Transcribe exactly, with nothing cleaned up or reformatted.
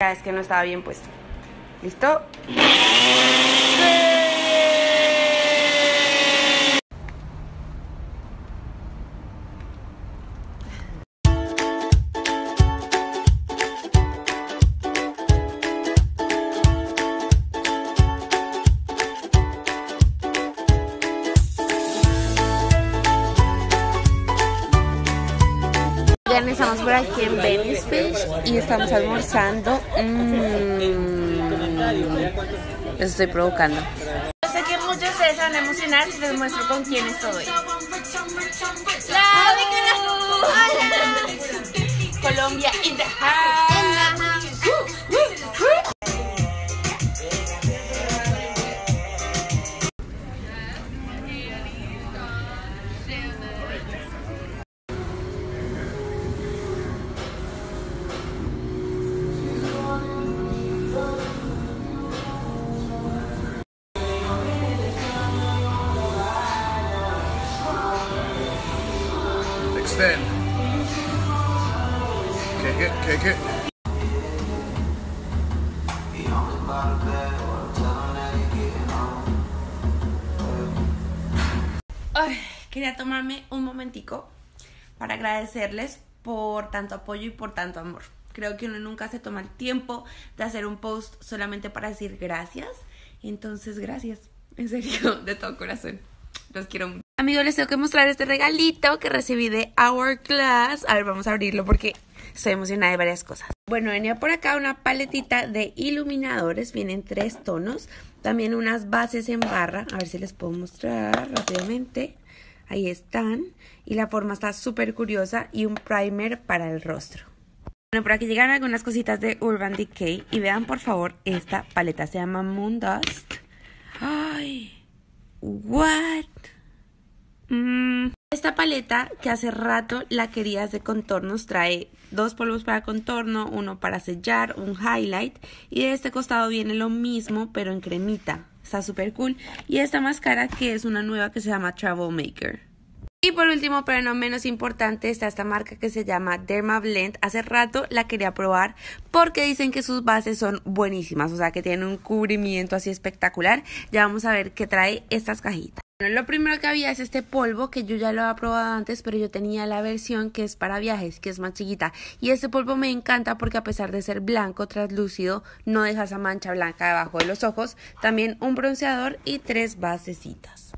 Ya es que no estaba bien puesto. ¿Listo? Estamos por aquí en Venice Beach y estamos almorzando. Mmm, los estoy provocando. Yo sé que muchos de ustedes van a emocionar si les muestro con quién estoy. Colombia in the house. Extend. Kick it, kick it. Ay, quería tomarme un momentico para agradecerles por tanto apoyo y por tanto amor. Creo que uno nunca se toma el tiempo de hacer un post solamente para decir gracias. Entonces, gracias. En serio, de todo corazón. Los quiero mucho. Amigos, les tengo que mostrar este regalito que recibí de Hourglass. A ver, vamos a abrirlo porque estoy emocionada de varias cosas. Bueno, venía por acá una paletita de iluminadores. Vienen tres tonos. También unas bases en barra. A ver si les puedo mostrar rápidamente. Ahí están. Y la forma está súper curiosa. Y un primer para el rostro. Bueno, por aquí llegan algunas cositas de Urban Decay. Y vean, por favor, esta paleta se llama Moon Dust. Ay... What? Mm. Esta paleta que hace rato la querías de contornos trae dos polvos para contorno, uno para sellar, un highlight y de este costado viene lo mismo pero en cremita. Está súper cool. Y esta máscara que es una nueva que se llama Travel Maker. Y por último, pero no menos importante, está esta marca que se llama Dermablend. Hace rato la quería probar porque dicen que sus bases son buenísimas, o sea que tienen un cubrimiento así espectacular. Ya vamos a ver qué trae estas cajitas. Bueno, lo primero que había es este polvo que yo ya lo había probado antes, pero yo tenía la versión que es para viajes, que es más chiquita. Y este polvo me encanta porque a pesar de ser blanco, translúcido, no deja esa mancha blanca debajo de los ojos. También un bronceador y tres basecitas.